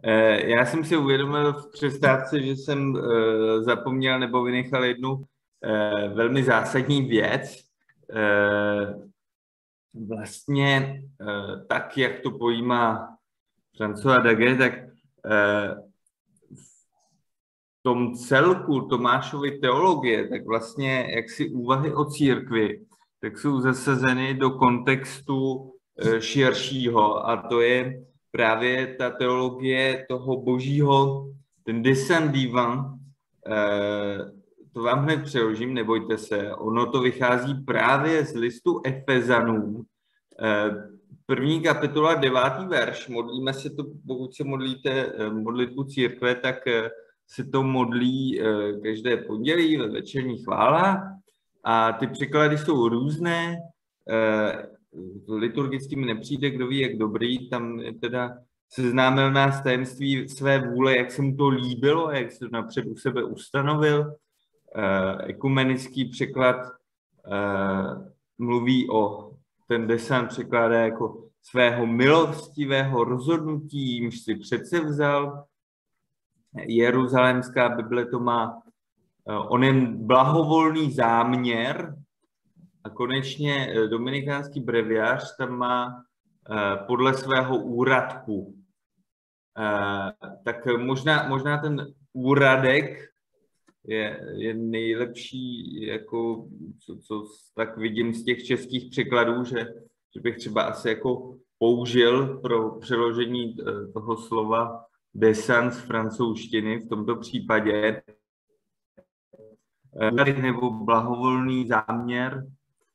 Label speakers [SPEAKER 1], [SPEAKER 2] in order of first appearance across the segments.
[SPEAKER 1] Já jsem si uvědomil v přestávce, že jsem zapomněl nebo vynechal jednu velmi zásadní věc. Vlastně tak, jak to pojímá François Daguet, tak v tom celku Tomášovy teologie, tak vlastně jaksi úvahy o církvi, tak jsou zasazeny do kontextu širšího, a to je právě ta teologie toho božího, ten dessein divin. To vám hned přeložím, nebojte se. Ono to vychází právě z listu Efezanům. 1. kapitola, 9. verš. Modlíme se to, pokud se modlíte modlitbu církve, tak se to modlí každé pondělí ve večerních chválách. A ty překlady jsou různé. Liturgicky mi nepřijde, kdo ví, jak dobrý. Tam je teda seznámil nás tajemství své vůle, jak se mu to líbilo, jak se to napřed u sebe ustanovil. Ekumenický překlad mluví o, ten dessein překládá jako svého milostivého rozhodnutí, jimž si předsevzal. Jeruzalémská Bible to má onen blahovolný záměr, a konečně dominikánský breviář tam má podle svého úradku. Tak možná ten úradek je nejlepší, jako, co tak vidím z těch českých překladů, že bych třeba asi jako použil pro přeložení toho slova dessein z francouzštiny v tomto případě, nebo blahovolný záměr,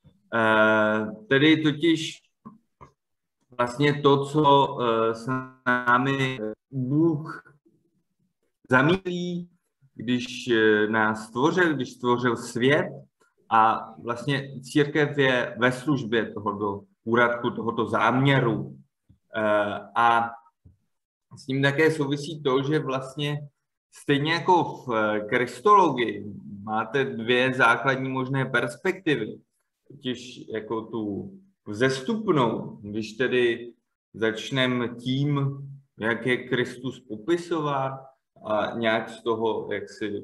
[SPEAKER 1] tedy totiž vlastně to, co s námi Bůh zamýšlí, když nás stvořil, když stvořil svět, a vlastně církev je ve službě tohoto úradku, tohoto záměru. A s tím také souvisí to, že vlastně stejně jako v kristologii máte dvě základní možné perspektivy, totiž jako tu vzestupnou, když tedy začneme tím, jak je Kristus popisován, a nějak z toho, jak si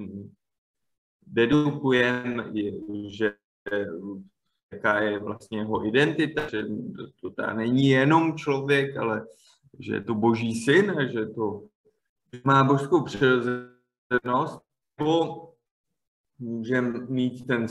[SPEAKER 1] dedukujeme, že jaká je vlastně jeho identita, že to není jenom člověk, ale že je to Boží syn, že to má božskou přirozenost. Nebo můžeme mít ten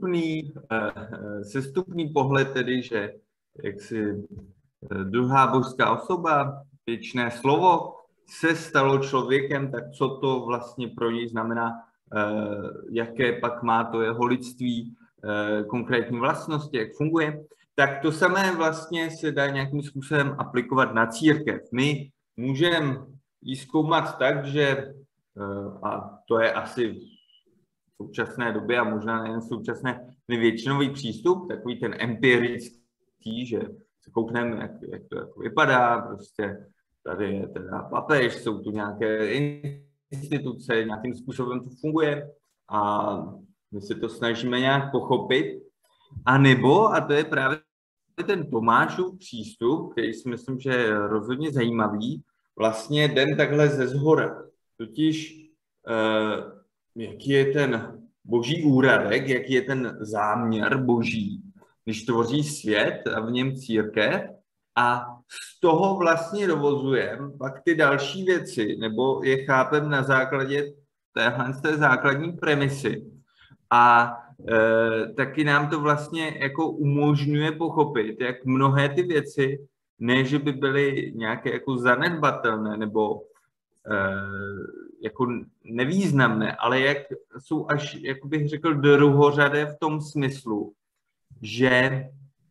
[SPEAKER 1] sestupný pohled, tedy, že jaksi druhá božská osoba, věčné slovo, se stalo člověkem, tak co to vlastně pro něj znamená, jaké pak má to jeho lidství, konkrétní vlastnosti, jak funguje. Tak to samé vlastně se dá nějakým způsobem aplikovat na církev. My můžeme ji zkoumat tak, že, a to je asi v současné době a možná nejen v současné, většinový přístup, takový ten empirický, že se koukneme, jak to jako vypadá, prostě tady je teda papež, jsou tu nějaké instituce, nějakým způsobem to funguje a my se to snažíme nějak pochopit. A nebo, a to je právě ten Tomášův přístup, který si myslím, že je rozhodně zajímavý, vlastně jdem takhle ze zhora. Totiž, jaký je ten boží úradek, jaký je ten záměr boží, když tvoří svět a v něm církev, a z toho vlastně dovozujeme pak ty další věci, nebo je chápem na základě té základní premisy. A taky nám to vlastně jako umožňuje pochopit, jak mnohé ty věci, ne, že by byly nějaké jako zanedbatelné nebo jako nevýznamné, ale jak jsou až, jak bych řekl, druhořadé v tom smyslu, že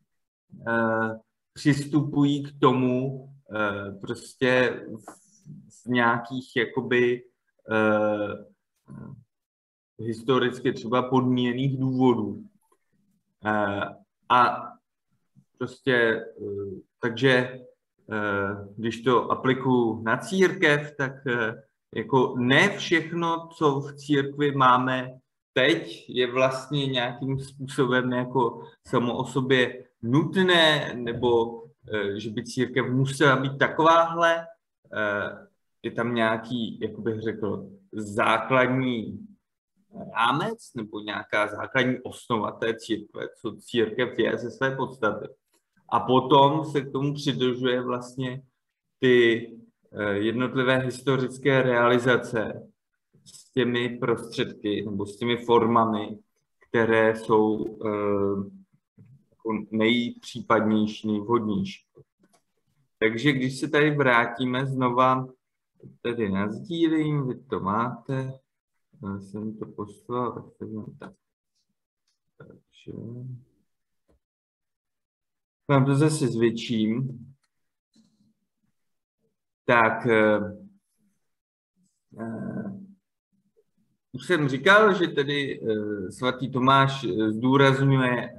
[SPEAKER 1] přistupují k tomu prostě v nějakých jakoby historicky třeba podmíněných důvodů. A prostě takže když to aplikuju na církev, tak jako ne všechno, co v církvi máme teď, je vlastně nějakým způsobem jako samo o sobě nutné, nebo že by církev musela být takováhle. je tam nějaký, jak bych řekl, základní rámec nebo nějaká základní osnova té církve, co církev je ze své podstaty. A potom se k tomu přidružuje vlastně ty jednotlivé historické realizace s těmi prostředky nebo s těmi formami, které jsou nejpřípadnější, nejvhodnější. Takže když se tady vrátíme znova, tady nasdílím, vy to máte, já jsem to poslal, takže vám to zase zvětším. Tak už jsem říkal, že tedy svatý Tomáš zdůrazňuje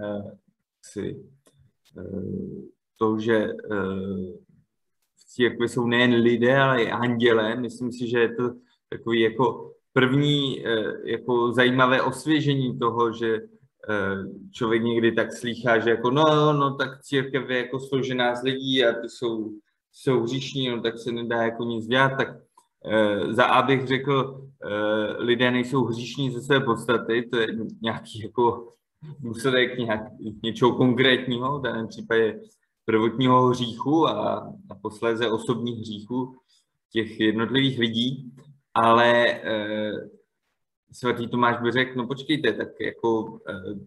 [SPEAKER 1] to, že v církvi jsou nejen lidé, ale i andělé. Myslím si, že je to takový jako první jako zajímavé osvěžení toho, že člověk někdy tak slýchá, že jako no tak církev je jako složená z lidí a ty jsou hříšní, no tak se nedá jako nic dělat, tak za A bych řekl, lidé nejsou hříšní ze své podstaty, to je nějaký jako důsledek něčeho konkrétního, v daném případě prvotního hříchu a posléze osobních hříchů těch jednotlivých lidí, ale svatý Tomáš by řekl, no počkejte, tak jako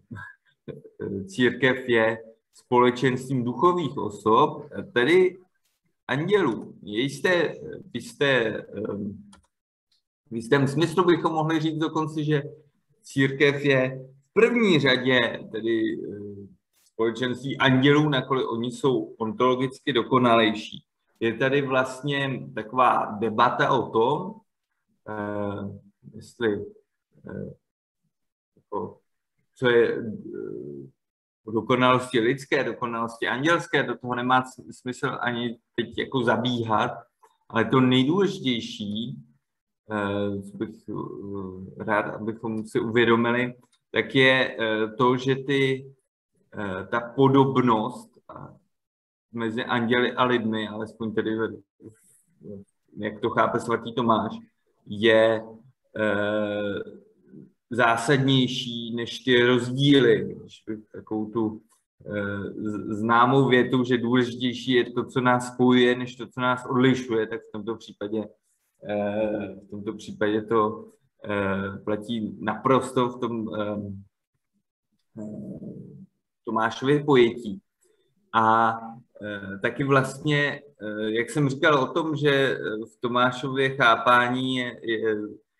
[SPEAKER 1] církev je společenstvím duchovních osob, tedy andělů. V jistém smyslu bychom mohli říct dokonce, že církev je v první řadě tedy společenství andělů, nakolik oni jsou ontologicky dokonalejší. Je tady vlastně taková debata o tom, jestli co je dokonalosti lidské, dokonalosti andělské, do toho nemá smysl ani teď jako zabíhat, ale to nejdůležitější, co bych rád, abychom si uvědomili, tak je to, že ta podobnost mezi anděli a lidmi, alespoň tedy, jak to chápe svatý Tomáš, je zásadnější než ty rozdíly. Takovou tu známou větu, že důležitější je to, co nás spojuje, než to, co nás odlišuje, tak v tomto případě to platí naprosto v tom Tomášově pojetí. A taky vlastně, jak jsem říkal o tom, že v Tomášově chápání je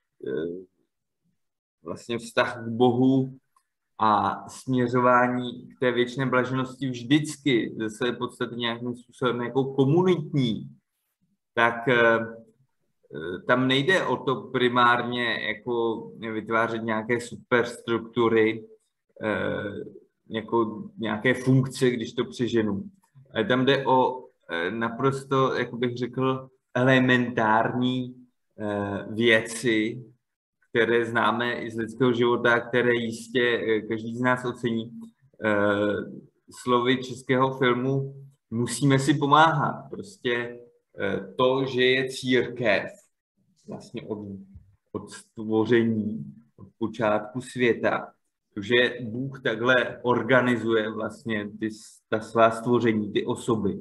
[SPEAKER 1] vlastně vztah k Bohu a směřování k té věčné blaženosti vždycky ze své podstaty nějakým způsobem jako komunitní, tak tam nejde o to primárně jako vytvářet nějaké superstruktury, jako nějaké funkce, když to přeženu. Ale tam jde o naprosto, jak bych řekl, elementární věci, které známe i z lidského života, které jistě každý z nás ocení. Slovy českého filmu musíme si pomáhat. Prostě to, že je církev vlastně od stvoření, od počátku světa, že Bůh takhle organizuje vlastně ta svá stvoření, ty osoby,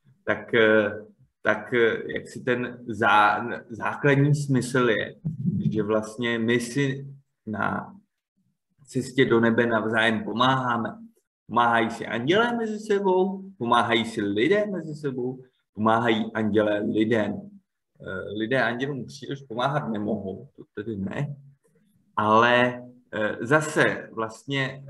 [SPEAKER 1] tak jak si ten základní smysl je, že vlastně my si na cestě do nebe navzájem pomáháme. Pomáhají si andělé mezi sebou, pomáhají si lidé mezi sebou, pomáhají andělé lidem. Lidé andělům příliš pomáhat nemohou, to tedy ne, ale zase vlastně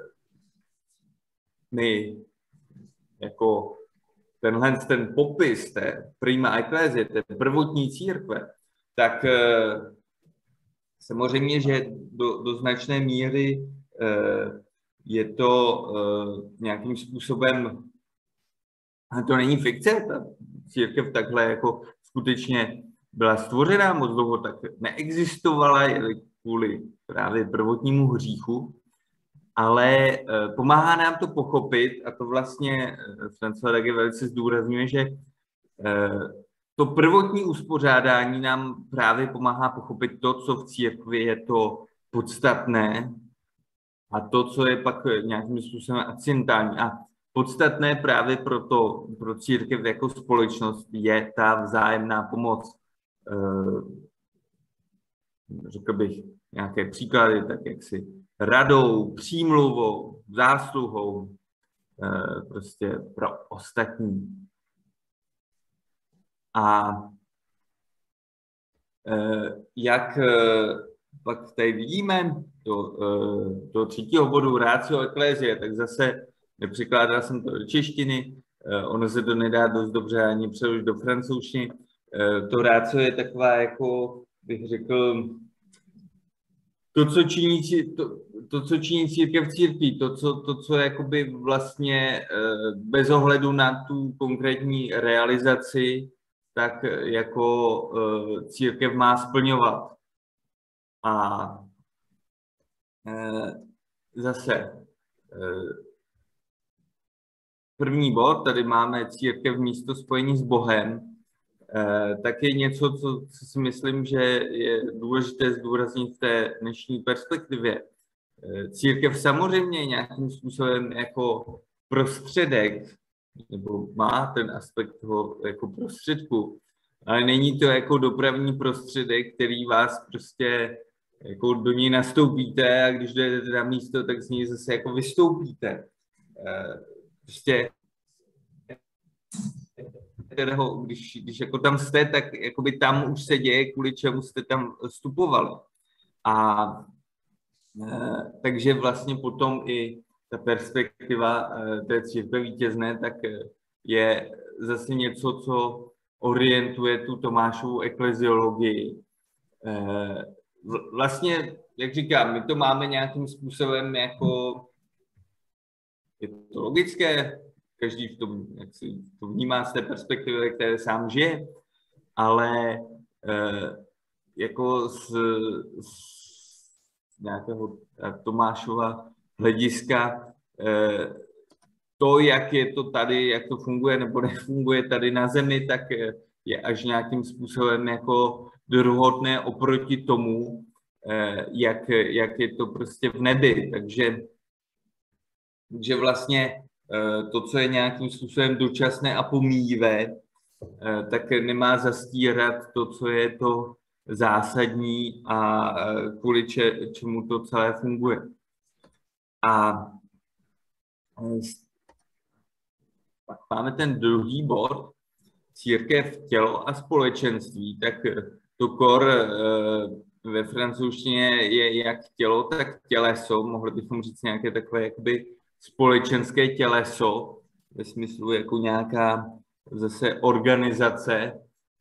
[SPEAKER 1] my jako ten popis té prima ecclesie, té prvotní církve, tak samozřejmě, že do značné míry je to nějakým způsobem, to není fikce, ta církev takhle jako skutečně byla stvořená, moc dlouho tak neexistovala, kvůli právě prvotnímu hříchu, ale pomáhá nám to pochopit, a to vlastně François Daguet velice zdůrazňuje, že to prvotní uspořádání nám právě pomáhá pochopit to, co v církvi je to podstatné a to, co je pak nějakým způsobem akcentální. A podstatné právě pro církev jako společnost je ta vzájemná pomoc. Řekl bych nějaké příklady, tak jak si radou, přímluvou, zásluhou, prostě pro ostatní. A jak pak tady vidíme do třetího bodu ratio ecclesiae, tak zase nepřekládal jsem to do češtiny, ono se to nedá dost dobře ani přeložit do francouzštiny. To ratio je taková, jako bych řekl, to, co činí církev v církvi, to, co jakoby vlastně bez ohledu na tu konkrétní realizaci, tak jako církev má splňovat. A zase první bod, tady máme církev místo spojení s Bohem, tak je něco, co si myslím, že je důležité zdůraznit v té dnešní perspektivě. Církev samozřejmě nějakým způsobem jako prostředek, nebo má ten aspekt toho jako prostředku, ale není to jako dopravní prostředek, který vás prostě jako do něj nastoupíte a když jdete na místo, tak z něj zase jako vystoupíte. Prostě když jako tam jste, tak jakoby tam už se děje, kvůli čemu jste tam vstupovali. A takže vlastně potom i ta perspektiva té církve vítězné, tak je zase něco, co orientuje tu Tomášovu ekleziologii. Vlastně, jak říkám, my to máme nějakým způsobem jako, je to logické, každý v tom, jak si to vnímá z té perspektivy, které sám žije, ale jako z nějakého Tomášova hlediska to, jak je to tady, jak to funguje nebo nefunguje tady na zemi, tak je až nějakým způsobem jako druhotné oproti tomu, jak je to prostě v nebi. Takže vlastně to, co je nějakým způsobem dočasné a pomíjivé, tak nemá zastírat to, co je to zásadní a kvůli čemu to celé funguje. A pak máme ten druhý bod, církev, tělo a společenství, tak to kor ve francouzštině je jak tělo, tak těleso, mohli bychom říct nějaké takové jakoby společenské těleso, ve smyslu jako nějaká zase organizace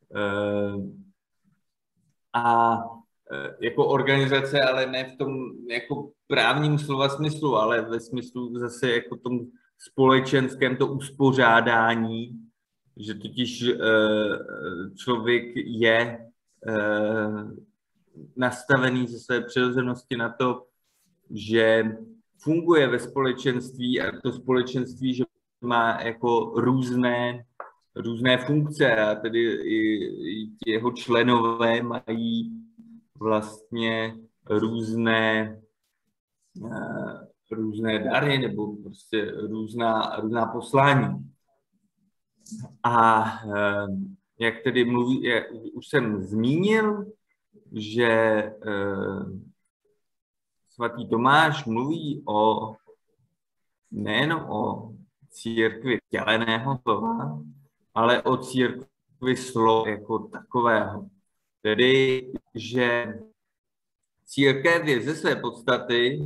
[SPEAKER 1] a jako organizace, ale ne v tom jako právním slova smyslu, ale ve smyslu zase jako tom společenském to uspořádání, že totiž člověk je nastavený ze své přirozenosti na to, že funguje ve společenství a to společenství, že má jako různé funkce a tedy i jeho členové mají vlastně různé dary nebo prostě různá poslání. A jak tedy mluví, už jsem zmínil, že svatý Tomáš mluví nejen o církvi těleného slova, ale o církvi slova jako takového. Tedy, že církev je ze své podstaty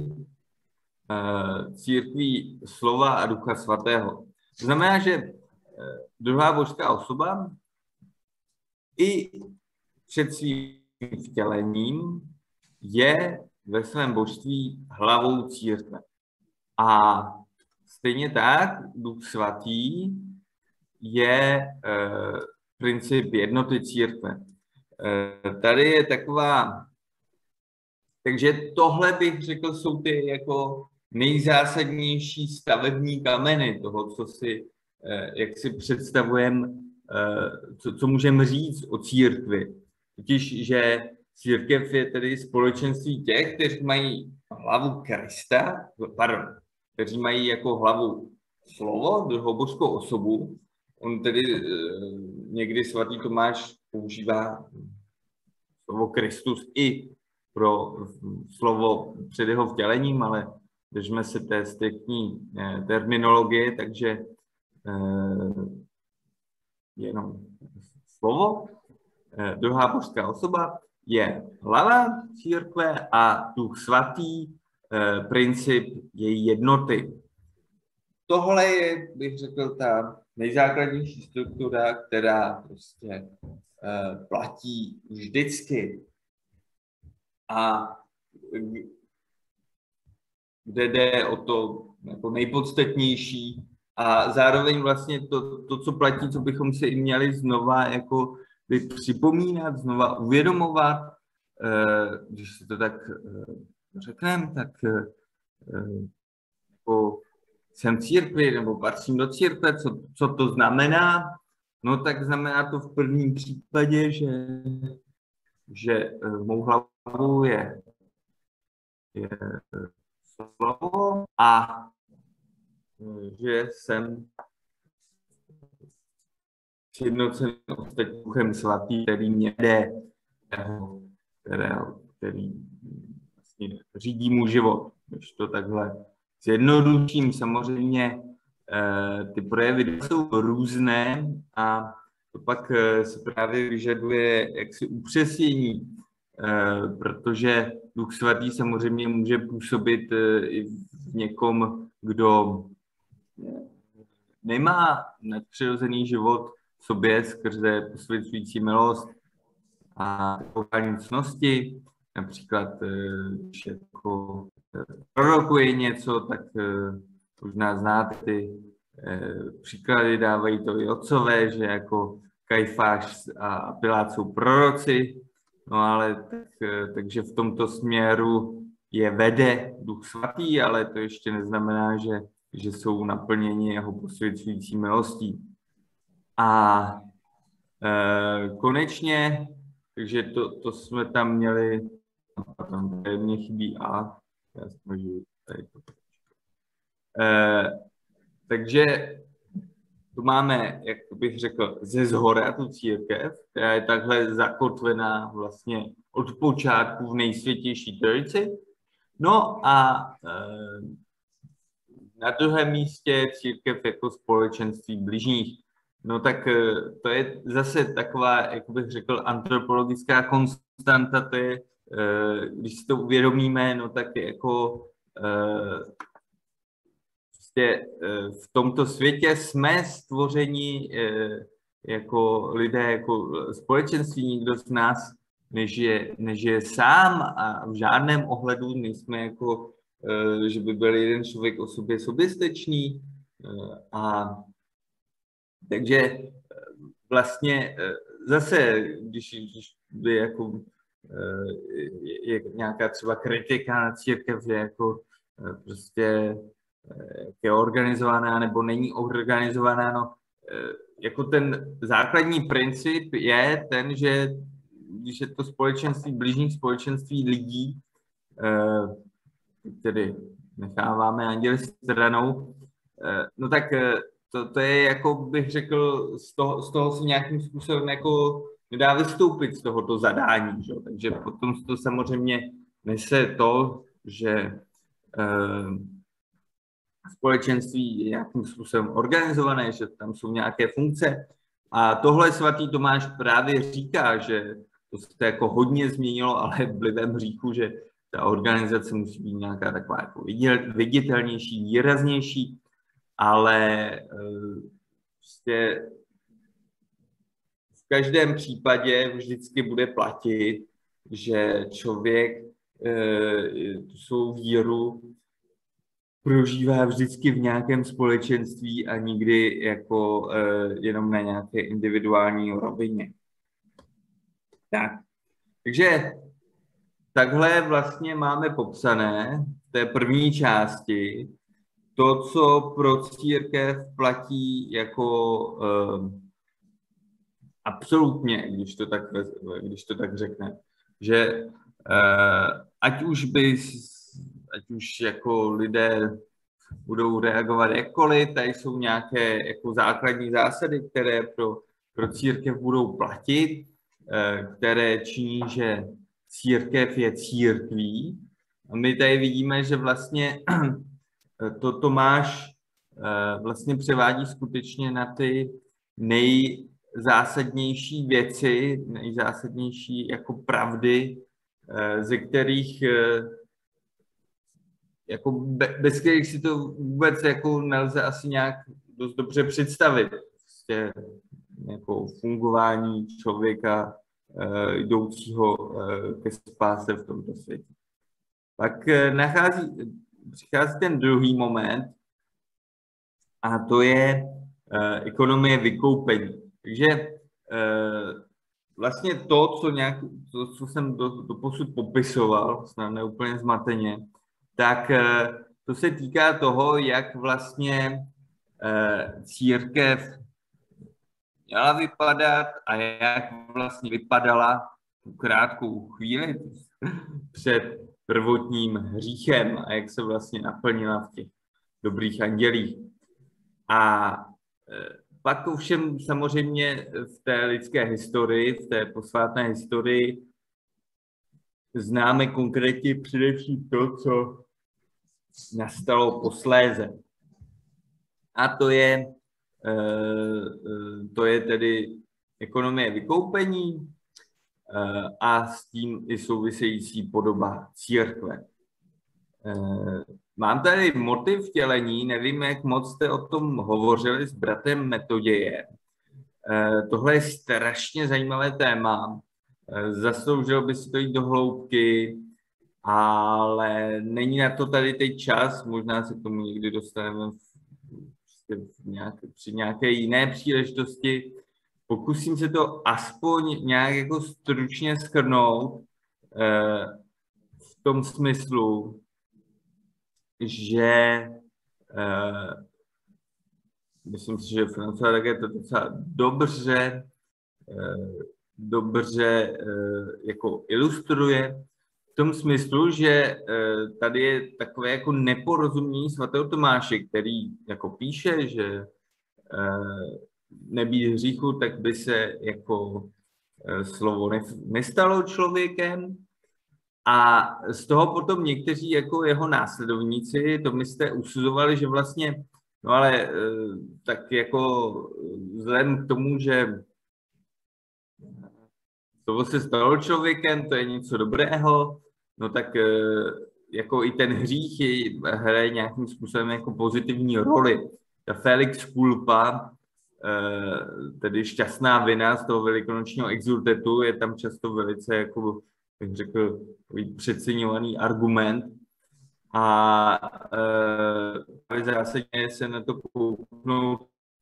[SPEAKER 1] církví slova a Ducha Svatého. To znamená, že druhá božská osoba i před svým vtělením je ve svém božství hlavou církve. A stejně tak Duch Svatý je princip jednoty církve. Tady je taková, takže tohle bych řekl, jsou ty jako nejzásadnější stavební kameny toho, co si, jak si představujeme co můžeme říct o církvi. Totiž, že církev je tedy společenství těch, kteří mají hlavu Krista, kteří mají jako hlavu slovo, druhou božskou osobu. On tedy někdy svatý Tomáš používá slovo Kristus i pro slovo před jeho vtělením, ale držme se té striktní terminologie, takže jenom slovo. Druhá božská osoba je hlava církve a Duch svatý, princip její jednoty. Tohle je, bych řekl, ta nejzákladnější struktura, která prostě platí vždycky. A kde jde o to jako nejpodstatnější a zároveň vlastně to, co platí, co bychom si i měli znova jako připomínat, znova uvědomovat, když si to tak řekneme, tak jako jsem církvi nebo patřím do církve, co to znamená? No tak znamená to v prvním případě, že mou hlavou je slovo a že jsem sjednocen ostatním Duchem svatým, který mě jde, který vlastně řídí můj život. Když to takhle zjednoduším, samozřejmě ty projevy jsou různé a to pak se právě vyžaduje jaksi upřesnění, protože Duch svatý samozřejmě může působit i v někom, kdo nemá nadpřirozený život v sobě skrze posvěcující milost a takové cnosti. Například, když jako prorokuje něco, tak možná znáte ty příklady, dávají to i otcové, že jako Kajfáš a Pilát jsou proroci, no ale takže v tomto směru je vede Duch svatý, ale to ještě neznamená, že jsou naplněni jeho posvěcující milostí. A konečně, takže to jsme tam měli, tam mě chybí A, já si můžu tady to. Takže tu máme, jak bych řekl, ze zhora tu církev, která je takhle zakotvená vlastně od počátku v nejsvětější trojici. No a na druhém místě církev jako společenství bližních. No tak to je zase taková, jak bych řekl, antropologická konstanta, to je, když si to uvědomíme, no tak jako v tomto světě jsme stvořeni jako lidé, jako společenství, nikdo z nás nežije sám a v žádném ohledu nejsme jako, že by byl jeden člověk o sobě soběstačný. A takže vlastně zase, když by jako je nějaká třeba kritika na církev, že jako prostě je organizovaná nebo není organizovaná, no, jako ten základní princip je ten, že když je to společenství, bližních společenství lidí, tedy necháváme anděli stranou, no tak to je, jako bych řekl, z toho se nějakým způsobem jako nedá vystoupit z tohoto zadání, že? Takže potom to samozřejmě nese to, že společenství je nějakým způsobem organizované, že tam jsou nějaké funkce. A tohle svatý Tomáš právě říká, že to se jako hodně změnilo, ale vlivem hříchu, že ta organizace musí být nějaká taková jako viditelnější, výraznější, ale prostě v každém případě vždycky bude platit, že člověk svou víru prožívá vždycky v nějakém společenství a nikdy jako jenom na nějaké individuální rovině. Tak. Takže takhle vlastně máme popsané v té první části to, co pro církev platí jako absolutně, když to tak řekne, že ať už jako lidé budou reagovat jakkoliv, tady jsou nějaké jako základní zásady, které pro církev budou platit, které činí, že církev je církví. A my tady vidíme, že vlastně to Tomáš vlastně převádí skutečně na ty nejzásadnější věci, nejzásadnější jako pravdy, ze kterých jako bez kterých si to vůbec jako nelze asi nějak dost dobře představit. Prostě jako fungování člověka jdoucího ke spáse v tomto světě. Pak přichází ten druhý moment a to je ekonomie vykoupení. Takže vlastně to, co jsem doposud popisoval, snad neúplně zmateně, tak to se týká toho, jak vlastně církev měla vypadat a jak vlastně vypadala tu krátkou chvíli před prvotním hříchem a jak se vlastně naplnila v těch dobrých andělích. A pak ovšem samozřejmě v té lidské historii, v té posvátné historii známe konkrétně především to, co nastalo posléze. A to je tedy ekonomie vykoupení a s tím i související podoba církve. Mám tady motiv vtělení, nevím, jak moc jste o tom hovořili s bratrem Metodějem. Tohle je strašně zajímavé téma. Zasloužilo by si to jít do hloubky, ale není na to tady teď čas, možná se k tomu někdy dostaneme při nějaké jiné příležitosti. Pokusím se to aspoň nějak jako stručně shrnout v tom smyslu, že myslím si, že François Daguet to docela dobře jako ilustruje v tom smyslu, že tady je takové jako neporozumění svatého Tomáše, který jako píše, že nebýt hříchu, tak by se jako slovo nestalo člověkem. A z toho potom někteří jako jeho následovníci, to my jste usuzovali, že vlastně, no ale tak jako vzhledem k tomu, že slovo se stalo člověkem, to je něco dobrého, no tak jako i ten hřích hraje nějakým způsobem jako pozitivní roli. Ta felix culpa, tedy šťastná vina z toho velikonočního exultetu, je tam často velice, jako bych řekl, přeceňovaný argument. A zásadně se na to kouknout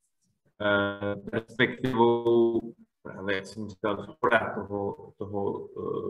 [SPEAKER 1] perspektivou, právě jak jsem říkal, toho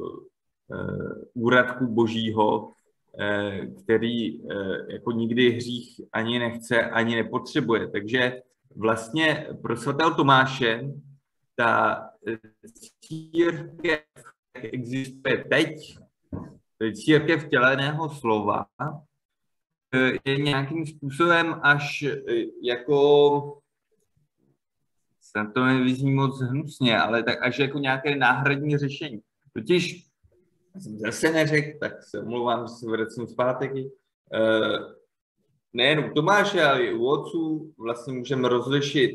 [SPEAKER 1] úradku božího, který jako nikdy hřích ani nechce, ani nepotřebuje. Takže vlastně pro svatého Tomáše ta církev existuje teď, církev vtěleného slova, je nějakým způsobem až jako, se to nevyzní moc hnusně, ale tak až jako nějaké náhradní řešení. Totiž, jsem zase neřekl, tak se omlouvám, že se vracím zpátky, nejen u Tomáše, ale i u otců vlastně můžeme rozlišit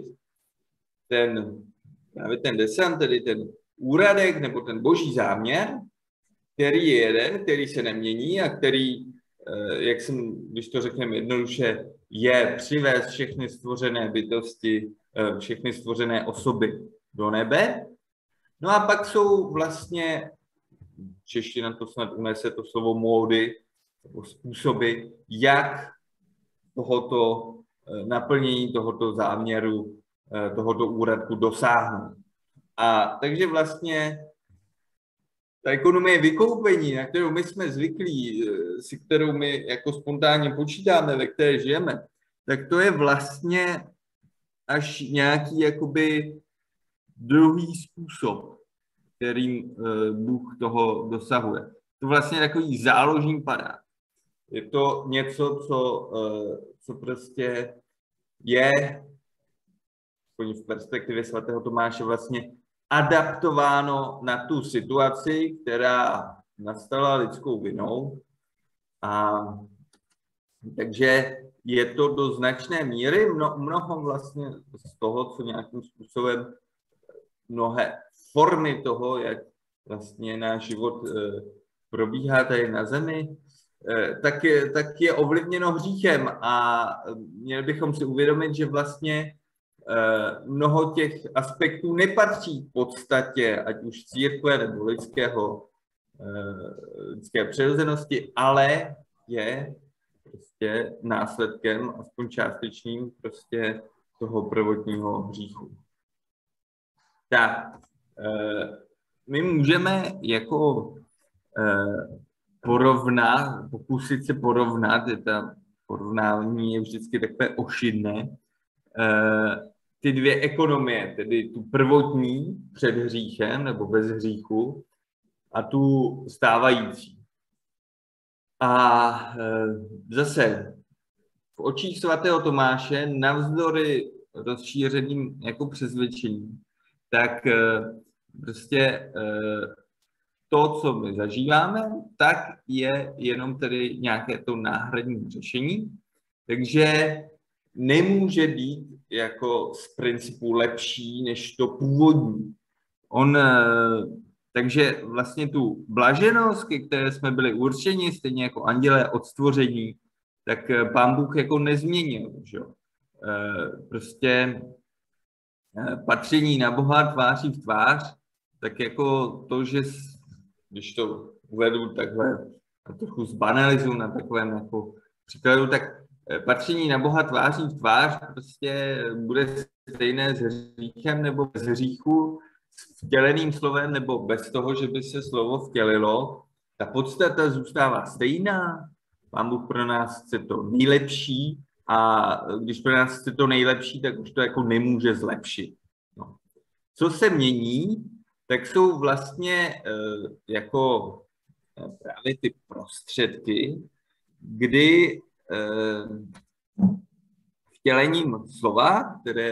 [SPEAKER 1] právě ten desant, tedy ten úradek nebo ten boží záměr, který je jeden, který se nemění a který, když to řekneme jednoduše, je přivést všechny stvořené bytosti, všechny stvořené osoby do nebe. No a pak jsou vlastně, čeština to snad unese to slovo módy, nebo způsoby, jak tohoto naplnění tohoto záměru, tohoto úradku dosáhnout. A takže vlastně ta ekonomie vykoupení, na kterou my jsme zvyklí, si kterou my jako spontánně počítáme, ve které žijeme, tak to je vlastně až nějaký jakoby druhý způsob, kterým Bůh toho dosahuje. To vlastně takový záložní padák. Je to něco, co prostě je v perspektivě svatého Tomáše vlastně adaptováno na tu situaci, která nastala lidskou vinou. A takže je to do značné míry mnoho vlastně z toho, co nějakým způsobem mnohé formy toho, jak vlastně náš život probíhá tady na zemi, tak je ovlivněno hříchem a měli bychom si uvědomit, že vlastně mnoho těch aspektů nepatří v podstatě, ať už církve nebo lidské přirozenosti, ale je prostě následkem, aspoň částečným, prostě toho prvotního hříchu. Tak, my můžeme jako pokusit se porovnat, ta porovnání je vždycky takové ošidné, ty dvě ekonomie, tedy tu prvotní před hříchem nebo bez hříchu a tu stávající. A zase v očích svatého Tomáše navzdory rozšířeným jako přesvědčením, tak prostě to, co my zažíváme, tak je jenom tedy nějaké to náhradní řešení, takže nemůže být jako z principu lepší než to původní. Takže vlastně tu blaženost, ke které jsme byli určeni, stejně jako andělé od stvoření, tak Pán Bůh jako nezměnil. Že? Prostě patření na Boha tváří v tvář, tak jako to, že když to uvedu takhle a trochu zbanalizuju na takovém jako příkladu, tak patření na Boha tváří v tvář prostě bude stejné s hříchem nebo bez hříchu, s vtěleným slovem nebo bez toho, že by se slovo vtělilo. Ta podstata zůstává stejná. Pán Bůh pro nás chce to nejlepší a když pro nás chce to nejlepší, tak už to jako nemůže zlepšit. No. Co se mění, tak jsou vlastně jako právě ty prostředky, kdy vtělením slova, které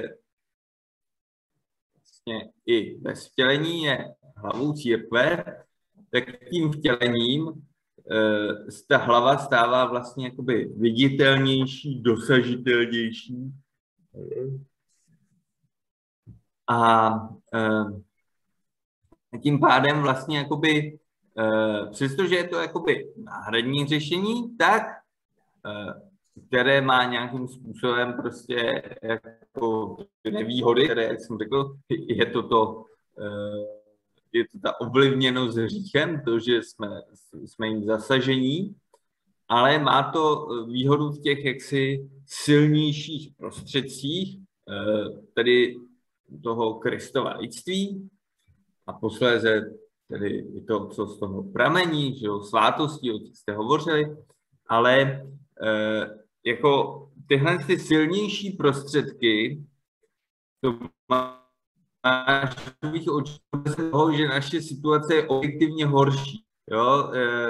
[SPEAKER 1] vlastně i bez vtělení je hlavou církve, tak tím vtělením ta hlava stává vlastně jakoby viditelnější, dosažitelnější. A tím pádem vlastně jakoby, přestože je to jakoby náhradní řešení, tak které má nějakým způsobem prostě jako nevýhody, které, jak jsem řekl, je to ta ovlivněnost hříchem, to, že jsme jim zasažení, ale má to výhodu v těch jaksi silnějších prostředcích, tedy toho Kristova lidství a posléze tedy i to, co z toho pramení, že jo, svátosti, o těch jste hovořili, ale jako tyhle ty silnější prostředky, to máš takových očí toho, že naše situace je objektivně horší. Jo?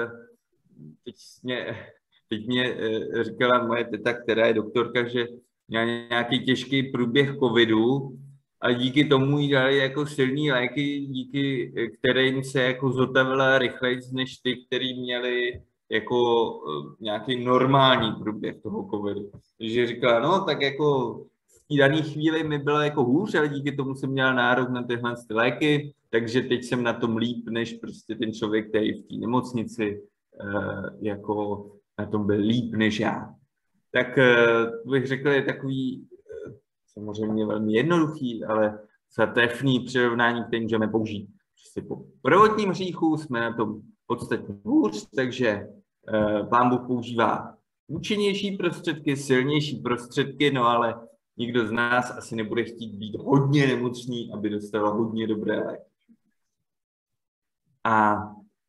[SPEAKER 1] Teď mě říkala moje teta, která je doktorka, že měla nějaký těžký průběh covidu a díky tomu jí dali jako silný léky, díky kterým se jako zotavila rychleji než ty, který měli jako nějaký normální průběh toho covidu. Takže říkala, no tak jako v té dané chvíli mi bylo jako hůř, ale díky tomu jsem měla nárok na tyhle léky, takže teď jsem na tom líp, než prostě ten člověk, který v té nemocnici jako na tom byl líp než já. Tak bych řekl, je takový samozřejmě velmi jednoduchý, ale trefný přirovnání, který můžeme použít. Po prvotním hříchu jsme na tom podstatně hůř, takže Pán Bůh používá účinnější prostředky, silnější prostředky, no ale nikdo z nás asi nebude chtít být hodně nemocný, aby dostal hodně dobré léky. A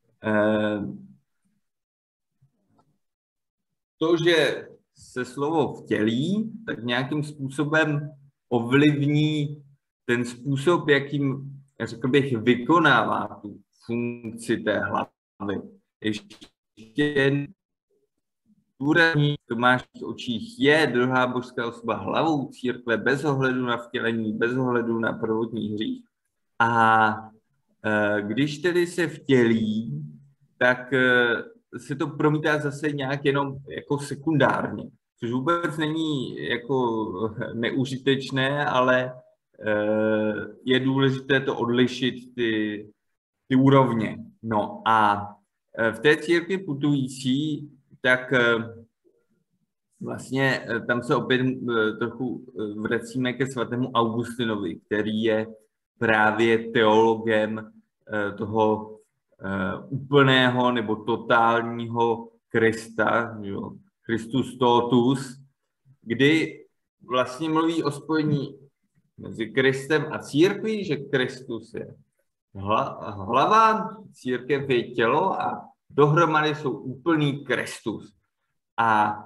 [SPEAKER 1] to, že se slovo vtělí, tak nějakým způsobem ovlivní ten způsob, jakým, řekl bych, vykonává tu funkci té hlavy, ještě důrazný v Tomášových očích je druhá božská osoba hlavou církve bez ohledu na vtělení, bez ohledu na prvotní hřích. A když tedy se vtělí, tak se to promítá zase nějak jenom jako sekundárně, což vůbec není jako neužitečné, ale je důležité to odlišit ty úrovně. No a v té církvi putující, tak vlastně tam se opět trochu vracíme ke svatému Augustinovi, který je právě teologem toho úplného nebo totálního Krista, jo, Christus totus, kdy vlastně mluví o spojení mezi Kristem a církví, že Kristus je hlava, církev je tělo a dohromady jsou úplný Kristus. A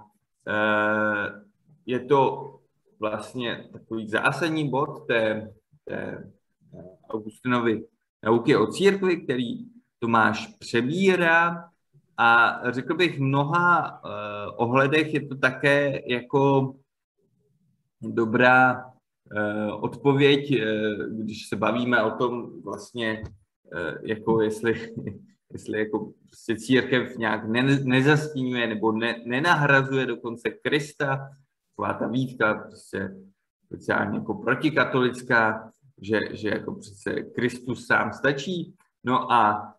[SPEAKER 1] je to vlastně takový zásadní bod té Augustinovy nauky o církvi, který Tomáš přebírá a řekl bych v mnoha ohledech je to také jako dobrá odpověď, když se bavíme o tom vlastně, jako jestli jako prostě církev nějak nezastínuje nebo nenahrazuje dokonce Krista, taková ta výtka prostě speciálně jako protikatolická, že jako přece Kristus sám stačí. No a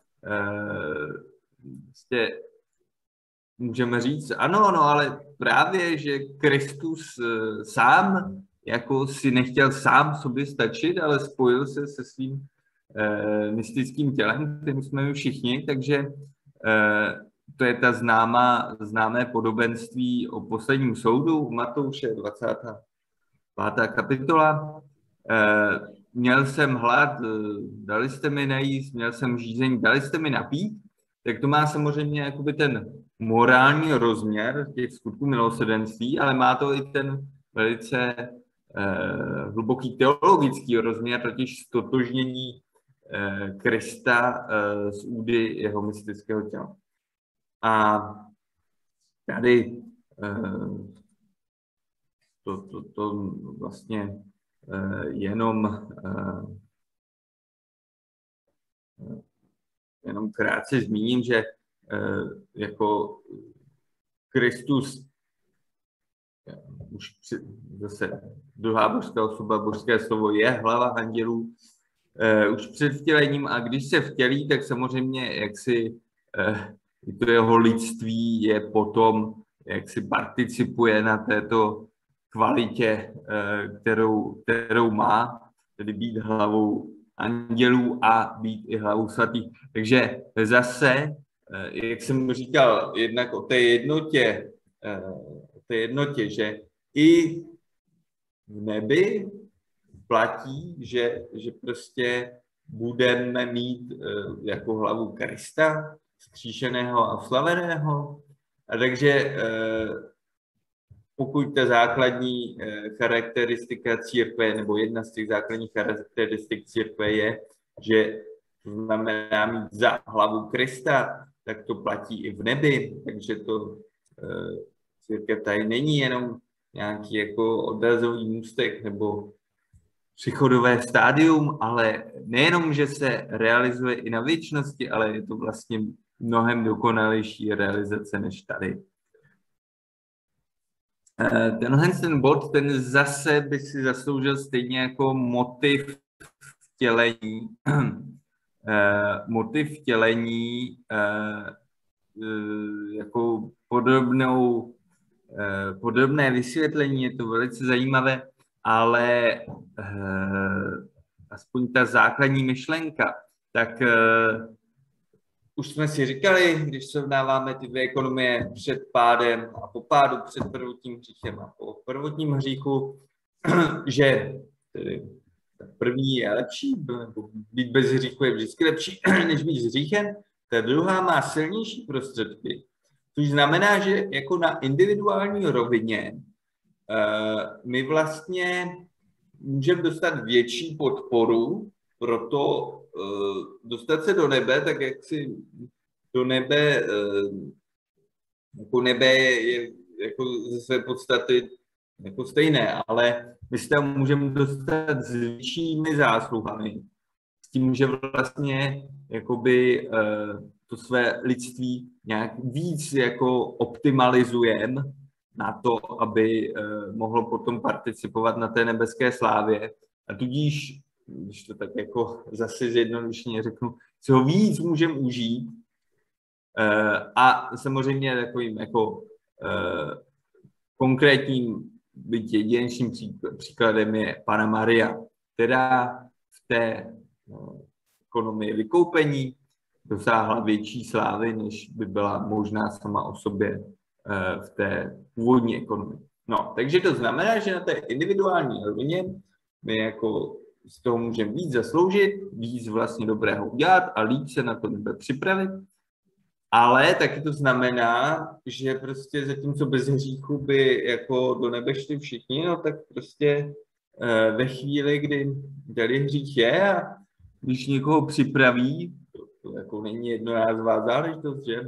[SPEAKER 1] prostě můžeme říct, ano, no ale právě, že Kristus sám jako si nechtěl sám sobě stačit, ale spojil se se svým mystickým tělem, kterým jsme my všichni, takže to je ta známé podobenství o posledním soudu u Matouše, 25. kapitola. Měl jsem hlad, dali jste mi najíst, měl jsem žízeň, dali jste mi napít, tak to má samozřejmě jakoby ten morální rozměr těch skutků milosrdenství, ale má to i ten velice hluboký teologický rozměr, totiž stotožnění Krista z údy jeho mystického těla. A tady to vlastně jenom krátce zmíním, že jako Kristus už zase druhá božská osoba, božské slovo je hlava andělů už před vtělením a když se vtělí, tak samozřejmě jaksi to jeho lidství je potom, jak si participuje na této kvalitě, kterou má, tedy být hlavou andělů a být i hlavou svatých. Takže zase, jak jsem říkal, jednak o té jednotě, že i v nebi platí, že prostě budeme mít jako hlavu Krista, vzkříšeného a oslaveného. A takže pokud ta základní charakteristika církve, nebo jedna z těch základních charakteristik církve je, že to znamená mít za hlavu Krista, tak to platí i v nebi, takže to církev tady není jenom nějaký jako odrazový můstek nebo přichodové stádium, ale nejenom, že se realizuje i na věčnosti, ale je to vlastně mnohem dokonalejší realizace než tady. Ten bod, ten zase by si zasloužil stejně jako motiv vtělení. Motiv vtělení jako podobné vysvětlení, je to velice zajímavé, ale aspoň ta základní myšlenka, tak už jsme si říkali, když srovnáváme ty dvě ekonomie před pádem a po pádu, před prvotním hříchem a po prvotním hříchu, že tedy první je lepší, být bez hříchu je vždycky lepší, než být s hříchem, ta druhá má silnější prostředky, což znamená, že jako na individuální rovině my vlastně můžeme dostat větší podporu pro to dostat se do nebe, tak jak si do nebe, jako nebe je jako ze své podstaty jako stejné, ale my se tam můžeme dostat s vyššími zásluhami. S tím, že vlastně jakoby to své lidství nějak víc jako optimalizujeme na to, aby mohlo potom participovat na té nebeské slávě. A tudíž, když to tak jako zase zjednodušeně řeknu, si ho víc můžeme užít. A samozřejmě takovým jako konkrétním, byť jedinečným příkladem je Panna Maria, která v té ekonomii vykoupení dosáhla větší slávy, než by byla možná sama o sobě v té původní ekonomii. No, takže to znamená, že na té individuální rovině my jako z toho můžeme víc zasloužit, víc vlastně dobrého udělat a líp se na to nebe připravit. Ale taky to znamená, že prostě zatímco bez hříchu by jako do nebe šli všichni, no tak prostě ve chvíli, kdy tady hřích je a když někoho připraví, to jako není jednorázová záležitost, že?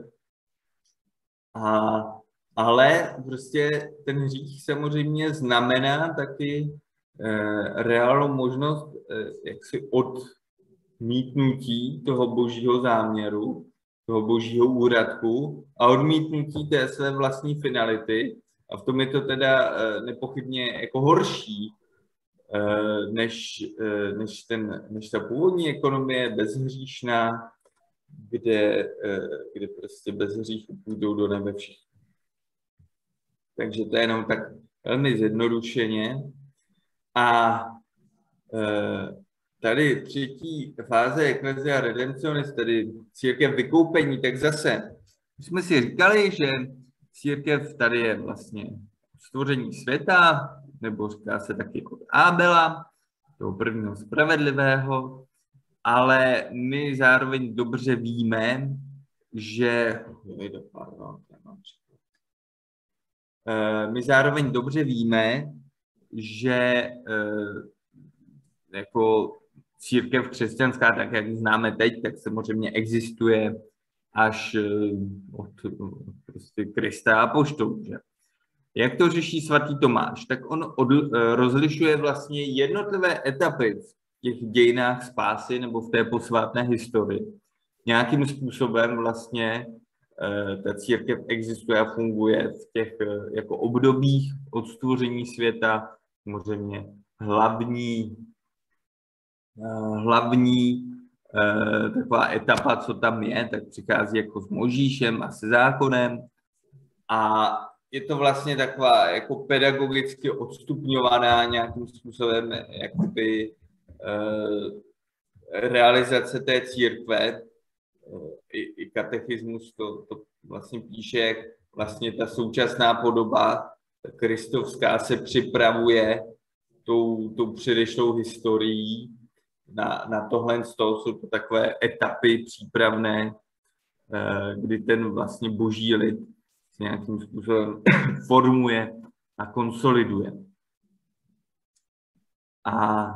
[SPEAKER 1] Ale prostě ten hřích samozřejmě znamená taky reálnou možnost jaksi odmítnutí toho božího záměru, toho božího úradku a odmítnutí té své vlastní finality. A v tom je to teda nepochybně jako horší, než ta původní ekonomie bezhříšná, kde prostě bez hříchu půjdou do nebe všichni. Takže to je jenom tak velmi zjednodušeně. A tady třetí fáze Ecclesia Redemptionis, tedy církev vykoupení, tak zase jsme si říkali, že církev tady je vlastně stvoření světa, nebo říká se taky od Ábela, toho prvního spravedlivého, ale my zároveň dobře víme, že jako církev křesťanská, tak jak ji známe teď, tak samozřejmě existuje až od prostě Krista a apoštolů. Jak to řeší svatý Tomáš? Tak on rozlišuje vlastně jednotlivé etapy v těch dějinách spásy nebo v té posvátné historii. Nějakým způsobem vlastně ta církev existuje a funguje v těch jako obdobích od stvoření světa. Samozřejmě hlavní taková etapa, co tam je, tak přichází jako s Možíšem a se zákonem. A je to vlastně taková jako pedagogicky odstupňovaná nějakým způsobem jakoby realizace té církve. I katechismus to vlastně píše, jak vlastně ta současná podoba kristovská se připravuje tou předešlou historií na tohle jsou to takové etapy přípravné, kdy ten vlastně boží lid nějakým způsobem formuje a konsoliduje. A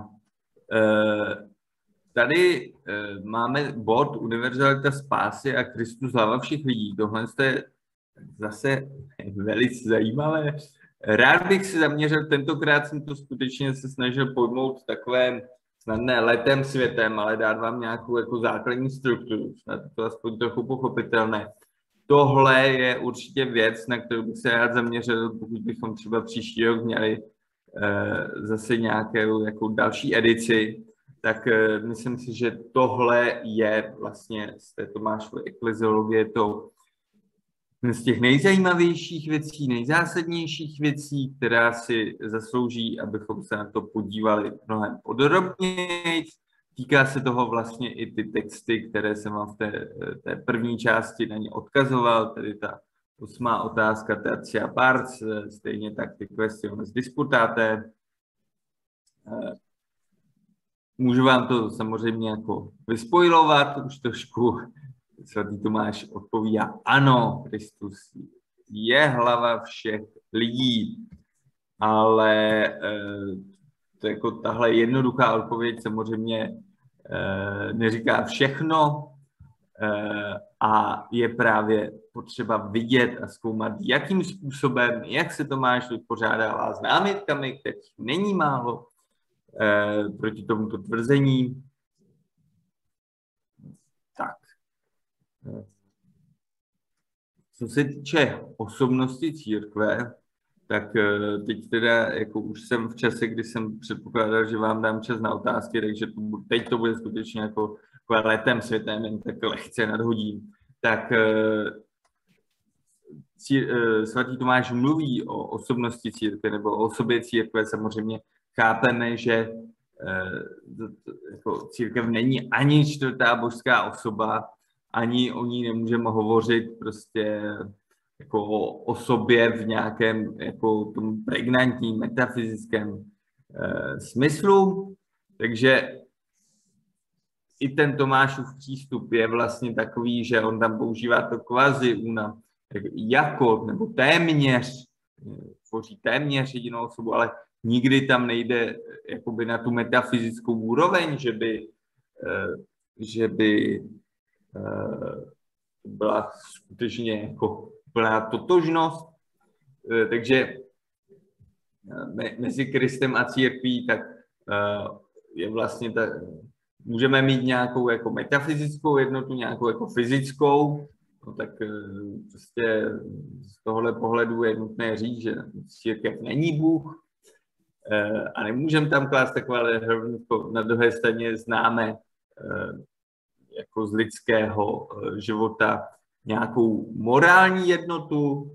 [SPEAKER 1] tady máme bod univerzalita spásy a Kristus hlava všech lidí. Tohle je zase velice zajímavé. Rád bych se zaměřil, tentokrát jsem to skutečně se snažil pojmout takové snad ne letem světem, ale dát vám nějakou jako základní strukturu, snad to aspoň trochu pochopitelné. Tohle je určitě věc, na kterou bych se rád zaměřil, pokud bychom třeba příští rok měli zase nějakou jako další edici, tak myslím si, že tohle je vlastně z té Tomášové ekleziologie to z těch nejzajímavějších věcí, nejzásadnějších věcí, která si zaslouží, abychom se na to podívali mnohem podrobněji. Týká se toho vlastně i ty texty, které jsem vám v té první části na ně odkazoval, tedy ta 8. otázka Tertia Pars, stejně tak ty Questiones Disputate. Můžu vám to samozřejmě jako vyspojovat už trošku. Svatý Tomáš odpovídá, ano, Kristus je hlava všech lidí, ale jako tahle jednoduchá odpověď samozřejmě neříká všechno a je právě potřeba vidět a zkoumat, jakým způsobem, jak se Tomáš vypořádává s námitkami, kterých není málo proti tomuto tvrzení. Tak. Co se týče osobnosti církve, tak teď teda, jako už jsem v čase, kdy jsem předpokládal, že vám dám čas na otázky, takže teď to bude skutečně jako letem světem, jen tak lehce nadhodím. Tak svatý Tomáš mluví o osobnosti církve nebo o osobě církve. Samozřejmě chápeme, že jako církev není ani čtvrtá božská osoba, ani o ní nemůžeme hovořit prostě jako o osobě v nějakém jako tom pregnantním metafyzickém smyslu. Takže i ten Tomášův přístup je vlastně takový, že on tam používá to kvazi-una jako nebo téměř, tvoří téměř jedinou osobu, ale nikdy tam nejde jakoby na tu metafyzickou úroveň, že by byla skutečně jako plná totožnost. Takže mezi Kristem a církví tak je vlastně můžeme mít nějakou jako metafyzickou jednotu, nějakou jako fyzickou, no tak prostě z tohohle pohledu je nutné říct, že církev není Bůh a nemůžeme tam klást takové hrnůstko. Na druhé straně známe jako z lidského života nějakou morální jednotu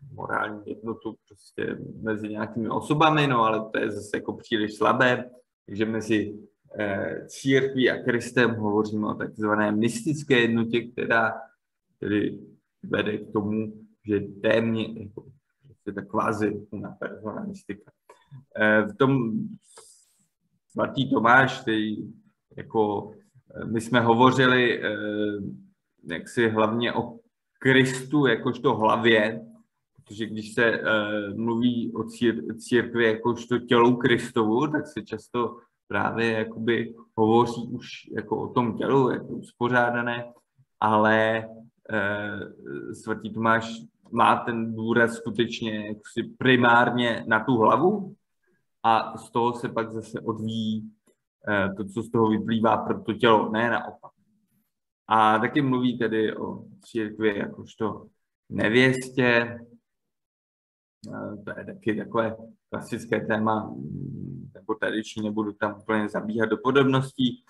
[SPEAKER 1] prostě mezi nějakými osobami, no ale to je zase jako příliš slabé, takže mezi církví a Kristem hovoříme o takzvané mystické jednotě, která tedy vede k tomu, že téměř jako, ta kvázi una persona mystika. V tom svatý Tomáš, který jako my jsme hovořili jaksi hlavně o Kristu jakožto hlavě, protože když se mluví o církvi jakožto tělu Kristovu, tak se často právě jakoby hovoří už jako o tom tělu, jako uspořádané, ale svatý Tomáš má ten důraz skutečně jaksi primárně na tu hlavu a z toho se pak zase odvíjí to, co z toho vyplývá pro to tělo, ne naopak. A taky mluví tedy o církvi jakožto nevěstě. To je taky takové klasické téma, nebo tradiční, nebudu tam úplně zabíhat do podobností.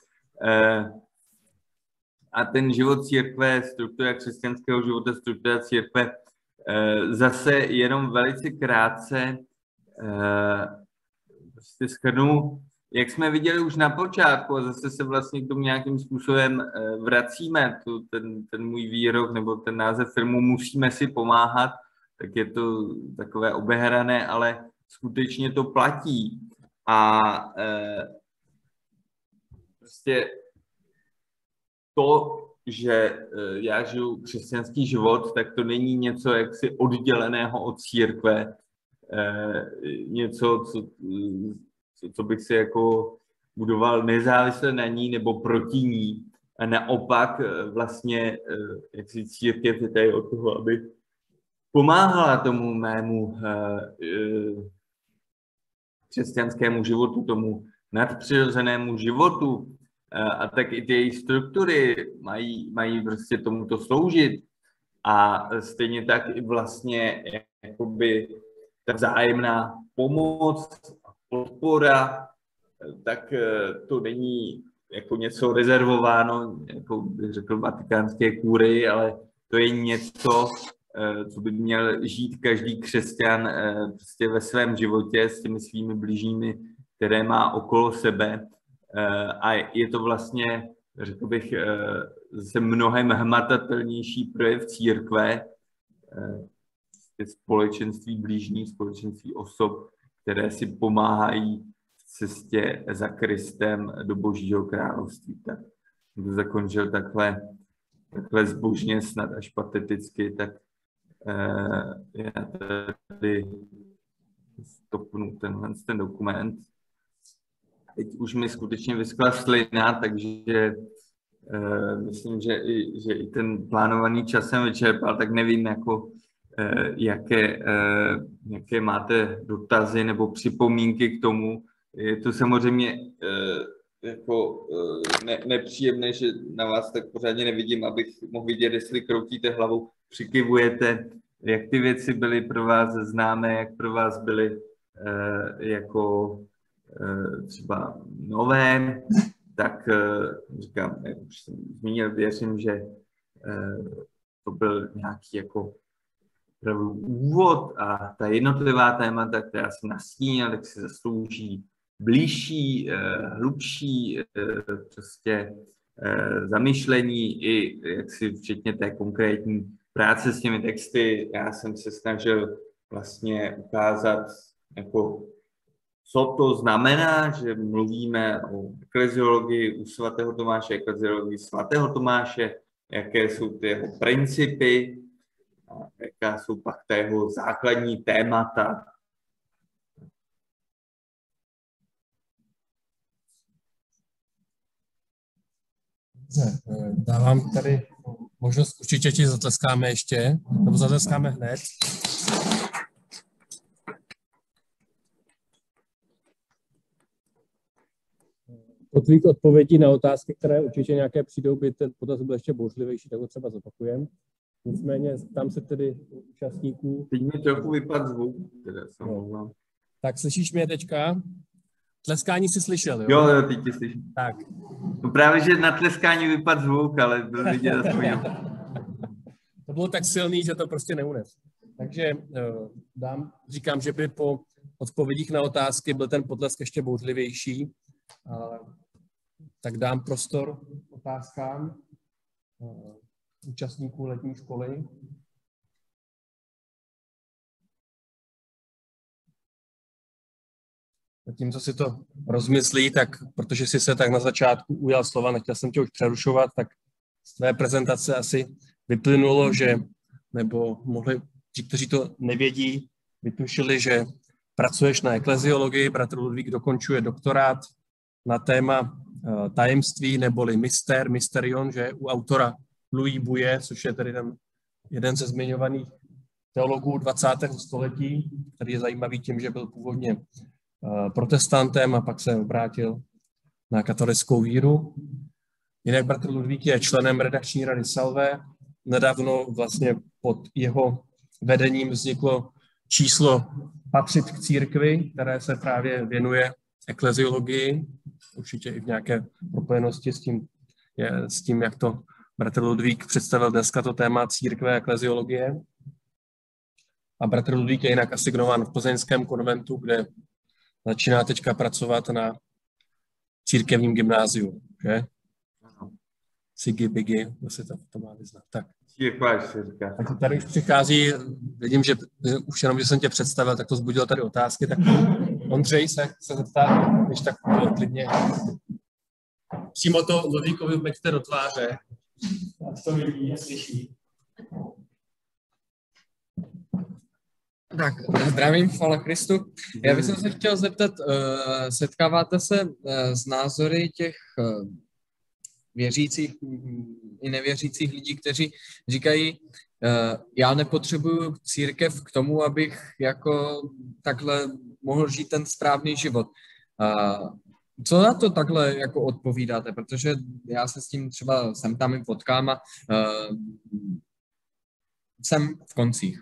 [SPEAKER 1] A ten život církve, struktura křesťanského života, struktura církve, zase jenom velice krátce prostě shrnu, jak jsme viděli už na počátku, a zase se vlastně k tomu nějakým způsobem vracíme, ten můj výrok nebo ten název filmu Musíme si pomáhat, tak je to takové obehrané, ale skutečně to platí. A prostě to, že já žiju křesťanský život, tak to není něco jaksi odděleného od církve, něco, co bych si jako budoval nezávisle na ní nebo proti ní. A naopak vlastně, jak si církev je tady od toho, aby pomáhala tomu mému křesťanskému životu, tomu nadpřirozenému životu, a tak i ty její struktury mají prostě tomuto sloužit. A stejně tak i vlastně jakoby ta vzájemná pomoc a podpora, tak to není jako něco rezervováno, jako bych řekl, vatikánské kurii, ale to je něco, co by měl žít každý křesťan prostě ve svém životě s těmi svými blížními, které má okolo sebe. A je to vlastně, řekl bych, zase mnohem hmatatelnější projev církve, společenství blížních, společenství osob, které si pomáhají v cestě za Kristem do Božího království. Tak to zakončil takhle zbožně, snad až pateticky, tak já tady stopnu ten dokument. teď už mi skutečně vyschla slina, takže myslím, že i ten plánovaný čas jsem vyčerpal, tak nevím, jako, jaké máte dotazy nebo připomínky k tomu. Je to samozřejmě jako nepříjemné, že na vás tak pořádně nevidím, abych mohl vidět, jestli kroutíte hlavou, přikivujete, jak ty věci byly pro vás známé, jak pro vás byly jako třeba nové, tak říkám, jak už jsem zmínil, věřím, že to byl nějaký jako úvod a ta jednotlivá témata, která jsem nastínil, tak si zaslouží blížší, hlubší prostě zamyšlení i jaksi včetně té konkrétní práce s těmi texty. Já jsem se snažil vlastně ukázat, jako, co to znamená, že mluvíme o ekleziologii u svatého Tomáše, ekleziologii svatého Tomáše, jaké jsou ty jeho principy, a jaká jsou pak ta jeho základní témata.
[SPEAKER 2] Dávám tady možnost, určitě ti zatleskáme ještě, nebo zatleskáme hned. Po tvých odpovědí na otázky, které určitě nějaké přijdou, by ten potaz byl ještě bouřlivější, tak ho třeba zopakujeme. Nicméně tam se tedy účastníků...
[SPEAKER 1] Teď mi trochu vypadl zvuk, teda no.
[SPEAKER 2] Tak slyšíš mě teďka? Tleskání jsi slyšel, jo?
[SPEAKER 1] Jo, teď tě slyším.
[SPEAKER 2] Tak.
[SPEAKER 1] No právě, že na tleskání vypadl zvuk, ale byl vidět aspoň.
[SPEAKER 2] To bylo tak silný, že to prostě neunes. Takže říkám, že by po odpovědích na otázky byl ten potlesk ještě bouřlivější. Tak dám prostor otázkám účastníků letní školy. Zatímco si to rozmyslí, tak protože jsi se tak na začátku ujal slova, nechtěl jsem tě už přerušovat, tak z tvé prezentace asi vyplynulo, že, nebo mohli ti, kteří to nevědí, vytušili, že pracuješ na ekleziologii, bratr Ludvík dokončuje doktorát na téma tajemství neboli mysterion, že u autora Louis Bouillet, což je tedy ten jeden ze zmiňovaných teologů 20. století, který je zajímavý tím, že byl původně protestantem a pak se obrátil na katolickou víru. Jinak bratr Ludvík je členem redakční rady Salve. Nedávno vlastně pod jeho vedením vzniklo číslo Patřit k církvi, které se právě věnuje ekleziologii, určitě i v nějaké propojenosti s tím, jak to bratr Ludvík představil dneska to téma církve a ekleziologie. A bratr Ludvík je jinak asignován v plzeňském konventu, kde začíná teďka pracovat na církevním gymnáziu, že? Sigi, Bigi, kdo se to má vyznat. Tak. Tak tady už přichází, vidím, že už jenom, že jsem tě představil, tak to vzbudilo tady otázky, tak Ondřej se zeptá, když tak klidně. Přímo to Ludvíkovi vmeďte do tváře. A to vidí, slyší.
[SPEAKER 3] Tak, zdravím, chvála Kristu. Já bych se chtěl zeptat, setkáváte se s názory těch věřících i nevěřících lidí, kteří říkají, já nepotřebuju církev k tomu, abych jako takhle mohl žít ten správný život. Co na to takhle jako odpovídáte? Protože já se s tím třeba sem tam i potkám a jsem v koncích.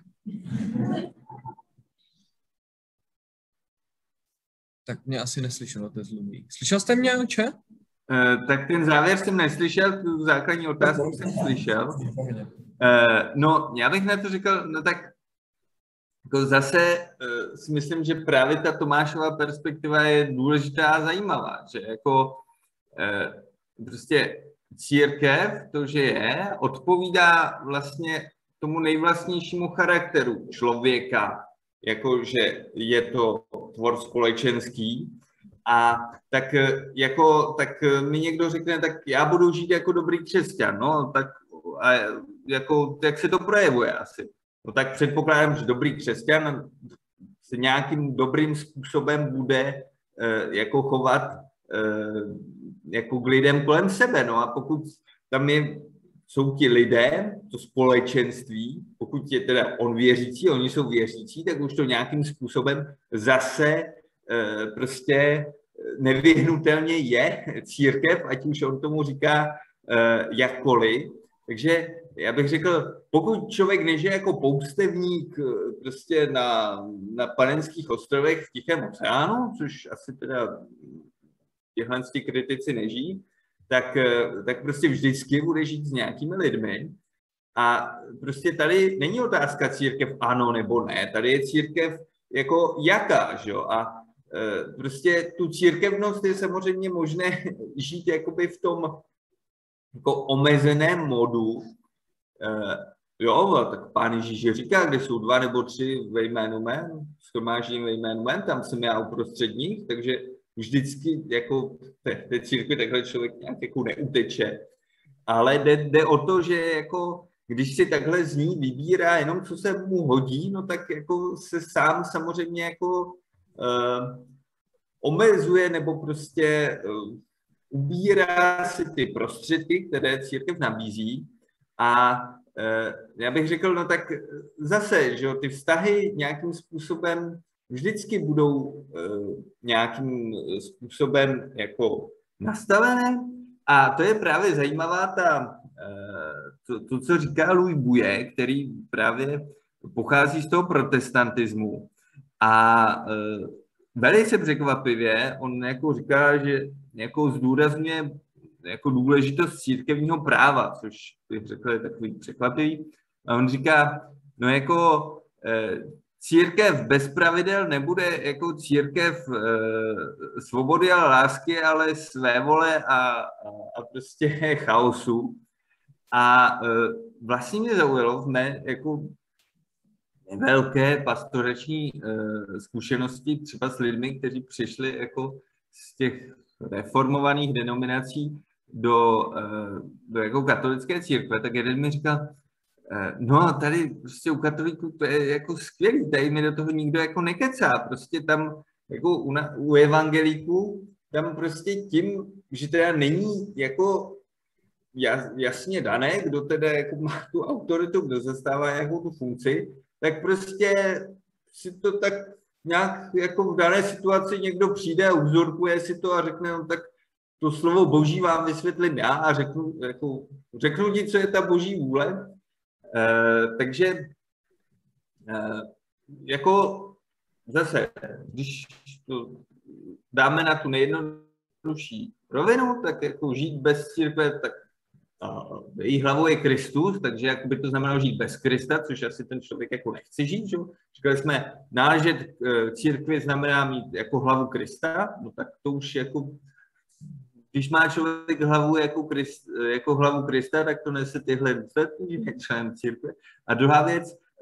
[SPEAKER 3] Tak mě asi neslyšel otec Ludvík. Slyšel jste mě, oče?
[SPEAKER 1] Tak ten závěr jsem neslyšel, tu základní otázku jsem slyšel. No, já bych na to říkal, no tak jako zase si myslím, že právě ta Tomášova perspektiva je důležitá a zajímavá, že jako prostě církev, to, že je, odpovídá vlastně tomu nejvlastnějšímu charakteru člověka, jakože je to tvor společenský. A tak mi někdo řekne, tak já budu žít jako dobrý křesťan, no, tak a jako, jak se to projevuje asi. No tak předpokládám, že dobrý křesťan se nějakým dobrým způsobem bude jako chovat jako k lidem kolem sebe. No a pokud tam jsou ti lidé, to společenství, pokud je teda on věřící, oni jsou věřící, tak už to nějakým způsobem zase prostě nevyhnutelně je církev, ať už on tomu říká jakkoliv. Takže já bych řekl, pokud člověk nežije jako poustevník prostě na Panenských ostrovech v Tichém oceánu, což asi teda těhle kritici nežijí, tak prostě vždycky bude žít s nějakými lidmi. A prostě tady není otázka církev ano nebo ne, tady je církev jako jaká, že jo? A prostě tu církevnost je samozřejmě možné žít jakoby v tom jako omezeném modu. Jo, tak Pán Ježíš říká, kde jsou 2 nebo 3 ve jménu mém, shromáždění ve jménu mém, tam jsem já uprostřed nich, takže vždycky jako té církvi takhle člověk nějak jako neuteče. Ale jde o to, že jako když si takhle z ní vybírá jenom, co se mu hodí, no tak jako se sám samozřejmě jako omezuje nebo prostě ubírá si ty prostředky, které církev nabízí. A já bych řekl, no tak zase, že ty vztahy nějakým způsobem vždycky budou nějakým způsobem jako nastavené. A to je právě zajímavá to, co říká Louis Bouillet, který právě pochází z toho protestantismu. A velice překvapivě on jako říká, že jako zdůrazňuje jako důležitost církevního práva, což bych řekl je takový překvapivý. A on říká, no jako církev bez pravidel nebude jako církev svobody a lásky, ale svévole a prostě chaosu. A vlastně mě zaujalo v mé jako velké pastorační zkušenosti třeba s lidmi, kteří přišli jako z těch reformovaných denominací do jako katolické církve, tak jeden mi říkal, no tady prostě u katolíků to je jako skvělý, tady mi do toho nikdo jako nekecá, prostě tam jako u evangelíků, tam prostě tím, že teda není jako jasně dané, kdo teda jako má tu autoritu, kdo zastává jako tu funkci, tak prostě si to tak nějak jako v dané situaci někdo přijde a uzurpuje si to a řekne, no tak to slovo boží vám vysvětlím já a řeknu ti, co je ta boží vůle. Takže jako zase, když to dáme na tu nejjednodušší rovinu, tak jako žít bez církve, tak její hlavou je Kristus, takže jako by to znamenalo žít bez Krista, což asi ten člověk jako nechce žít. Že? Říkali jsme, náležet k církvi znamená mít jako hlavu Krista, no tak to už jako, když má člověk hlavu jako hlavu Krista, tak to nese tyhle důsledky, že je členem církve. A druhá věc,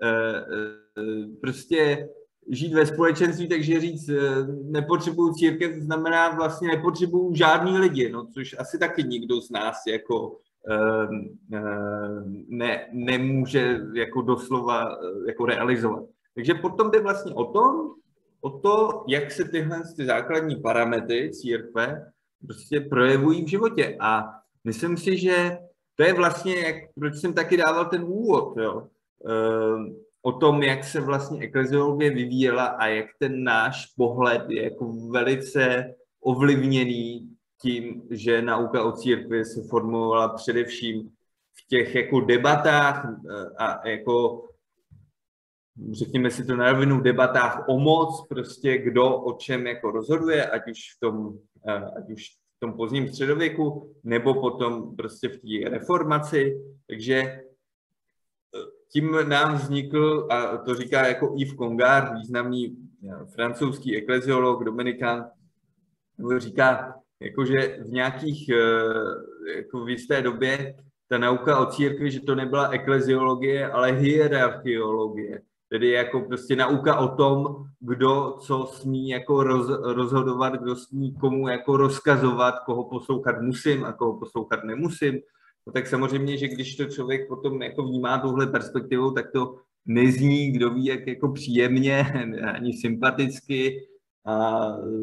[SPEAKER 1] prostě žít ve společenství, takže říct, nepotřebuju církev, znamená vlastně nepotřebuju žádný lidi, no, což asi taky nikdo z nás jako nemůže jako doslova jako realizovat. Takže potom jde vlastně o to, jak se tyhle základní parametry církve prostě projevují v životě. A myslím si, že to je vlastně, proč jsem taky dával ten úvod, jo? O tom, jak se vlastně ekleziologie vyvíjela a jak ten náš pohled je jako velice ovlivněný tím, že nauka o církvi se formovala především v těch jako debatách a jako řekněme si to na rovinu, debatách o moc, prostě kdo o čem jako rozhoduje, ať už v tom pozdním středověku, nebo potom prostě v té reformaci. Takže tím nám vznikl, a to říká jako Yves Congar, významný francouzský ekleziolog, dominikán, říká, jakože v nějakých, jako v jisté době ta nauka o církvi, že to nebyla ekleziologie, ale hierarchiologie. Tedy jako prostě nauka o tom, kdo co smí jako rozhodovat, kdo smí komu jako rozkazovat, koho poslouchat musím a koho poslouchat nemusím. No tak samozřejmě, že když to člověk potom jako vnímá touhle perspektivou, tak to nezní, kdo ví, jak jako příjemně, ani sympaticky. A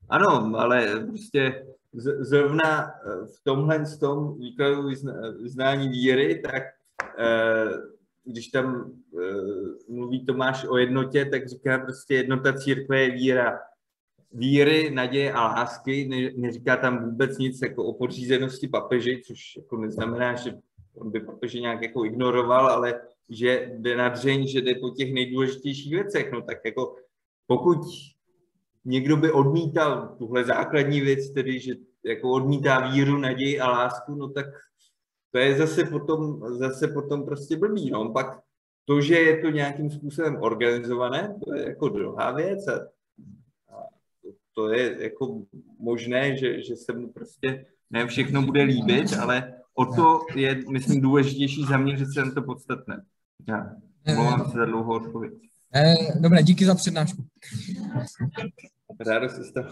[SPEAKER 1] Ano, ale prostě zrovna v tomhle výkladu vyznání víry, tak když tam mluví Tomáš o jednotě, tak říká prostě jednota církve je víra víry, naděje a lásky. Neříká tam vůbec nic jako o podřízenosti papeži, což jako neznamená, že on by papeže nějak jako ignoroval, ale že jde na dřeň, že jde po těch nejdůležitějších věcech. No tak jako pokud někdo by odmítal tuhle základní věc, tedy že jako odmítá víru, naději a lásku, no tak to je zase potom prostě blbý. No. Pak to, že je to nějakým způsobem organizované, to je jako druhá věc a to je jako možné, že se mu prostě ne všechno bude líbit, ale o to je, myslím, důležitější zaměřit se na to podstatné. Já mluvám se za dlouhou odpověď.
[SPEAKER 3] Dobré, díky za přednášku.
[SPEAKER 1] Rádo se stalo.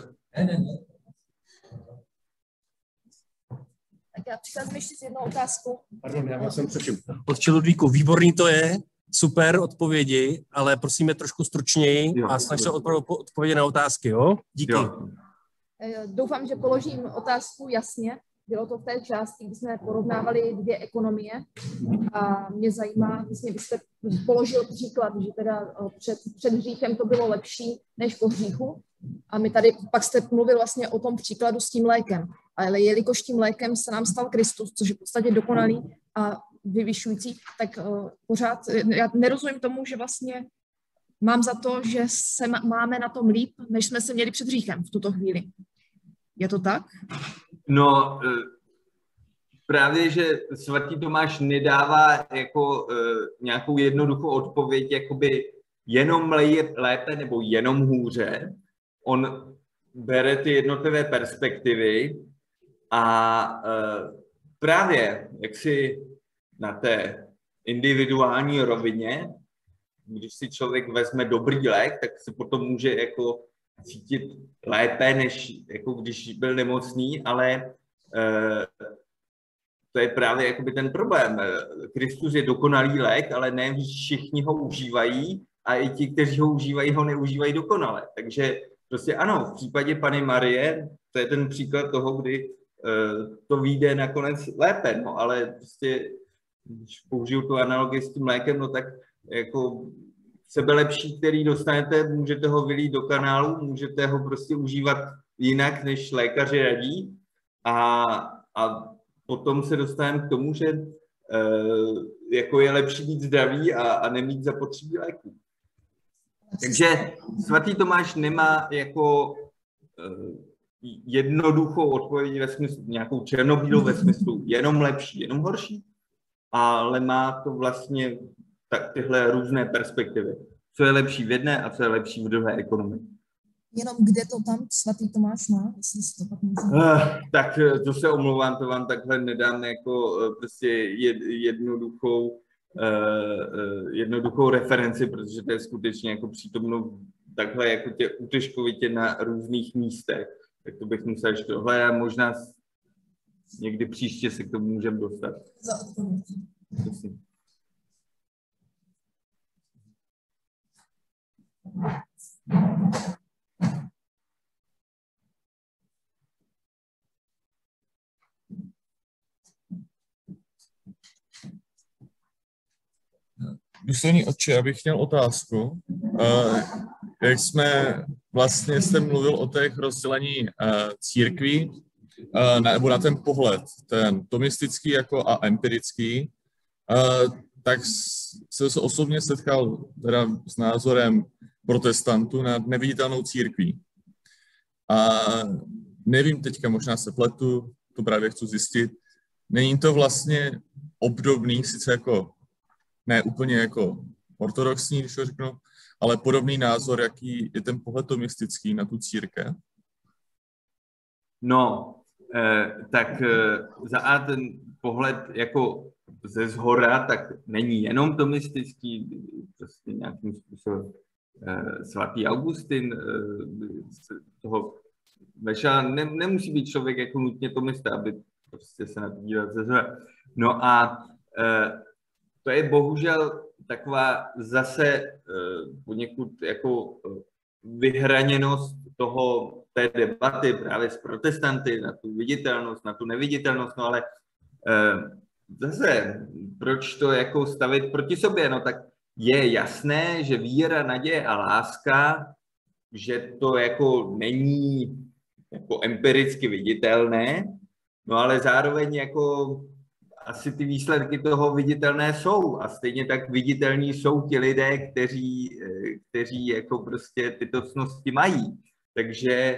[SPEAKER 4] Tak já přicházím ještě s jednou otázkou.
[SPEAKER 2] Pardon, já jsem přešel. Otče Ludvíku, výborný to je, super odpovědi, ale prosíme trošku stručněji a snaž se odpovědět na otázky, jo? Díky. Jo.
[SPEAKER 4] Doufám, že položím otázku jasně. Bylo to v té části, kdy jsme porovnávali dvě ekonomie a mě zajímá, vlastně vy jste položil příklad, že teda před hříchem to bylo lepší než po hříchu a my tady pak jste mluvil vlastně o tom příkladu s tím lékem, ale jelikož tím lékem se nám stal Kristus, což je v podstatě dokonalý a vyvyšující, tak pořád já nerozumím tomu, že vlastně mám za to, že se máme na tom líp, než jsme se měli před hříchem v tuto chvíli. Je to tak?
[SPEAKER 1] No, právě, že svatý Tomáš nedává jako nějakou jednoduchou odpověď, jakoby jenom lépe nebo jenom hůře. On bere ty jednotlivé perspektivy a právě jak si na té individuální rovině, když si člověk vezme dobrý lék, tak se potom může jako cítit lépe, než jako když byl nemocný, ale to je právě jakoby ten problém. Kristus je dokonalý lék, ale ne všichni ho užívají a i ti, kteří ho užívají, ho neužívají dokonale. Takže prostě ano, v případě Panny Marie, to je ten příklad toho, kdy to vyjde nakonec lépe, no, ale prostě, když použiju tu analogii s tím lékem, no tak jako sebelepší, který dostanete, můžete ho vylít do kanálu, můžete ho prostě užívat jinak, než lékaři radí a potom se dostaneme k tomu, že jako je lepší být zdravý a nemít zapotřebí léků. Takže svatý Tomáš nemá jako jednoduchou odpověď ve smyslu, nějakou černobílou ve smyslu jenom lepší, jenom horší, ale má to vlastně tak tyhle různé perspektivy. Co je lepší v jedné a co je lepší v druhé ekonomii.
[SPEAKER 4] Jenom kde to tam svatý Tomáš má? Jestli si to pak můžu...
[SPEAKER 1] Tak to se omlouvám, to vám takhle nedám jako prostě jednoduchou referenci, protože to je skutečně jako přítomno takhle jako tě útržkovitě na různých místech. Tak to bych musel ještě dohledat, možná někdy příště se k tomu můžeme dostat.
[SPEAKER 4] Za odpověď.
[SPEAKER 1] Prosím.
[SPEAKER 5] Důstojný otče, já bych měl otázku. Jak jste mluvil o těch rozdělení církví, nebo na ten pohled, ten tomistický jako a empirický, tak jsem se osobně setkal teda s názorem protestantů na neviditelnou církví. A nevím teďka, možná se pletu, to právě chci zjistit. Není to vlastně obdobný, sice jako ne úplně jako ortodoxní, když to řeknu, ale podobný názor, jaký je ten pohled tomistický na tu církev?
[SPEAKER 1] No, tak za A ten pohled jako ze zhora, tak není jenom tomistický, prostě nějakým způsobem svatý Augustin toho vešel, nemusí být člověk jako nutně tomista, aby prostě se na to dívat ze zhora. No a to je bohužel taková zase poněkud jako vyhraněnost té debaty právě s protestanty na tu viditelnost, na tu neviditelnost, no ale zase, proč to jako stavit proti sobě, no tak je jasné, že víra, naděje a láska, že to jako není jako empiricky viditelné, no ale zároveň jako asi ty výsledky toho viditelné jsou a stejně tak viditelní jsou ti lidé, kteří jako prostě tyto ctnosti mají. Takže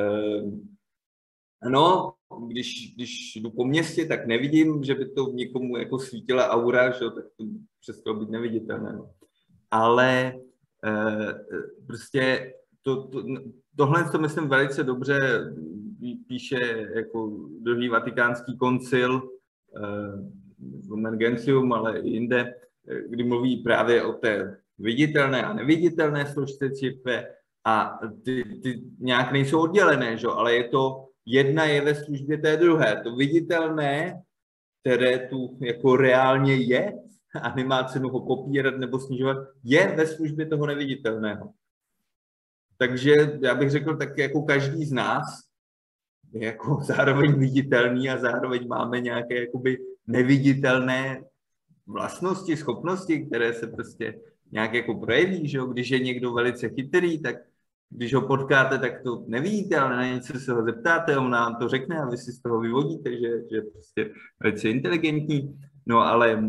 [SPEAKER 1] ano, když jdu po městě, tak nevidím, že by to někomu jako svítila aura, že tak to přestalo být neviditelné. No. Ale prostě tohle to myslím velice dobře píše jako druhý vatikánský koncil, Lumen Gentium, ale i jinde, kdy mluví právě o té viditelné a neviditelné složce církve a ty nějak nejsou oddělené, že? Ale jedna je ve službě té druhé. To viditelné, které tu jako reálně je a nemá cenu ho popírat nebo snižovat, je ve službě toho neviditelného. Takže já bych řekl, tak jako každý z nás je jako zároveň viditelný a zároveň máme nějaké jakoby neviditelné vlastnosti, schopnosti, které se prostě nějak jako projeví, že jo? Když je někdo velice chytrý, tak když ho potkáte, tak to nevidíte, ale na něco se ho zeptáte, on nám to řekne a vy si z toho vyvodíte, že je prostě velice inteligentní. No ale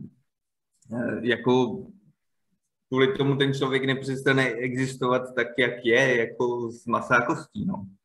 [SPEAKER 1] jako kvůli tomu ten člověk nepřestane existovat tak, jak je, jako z masa a kostí, no.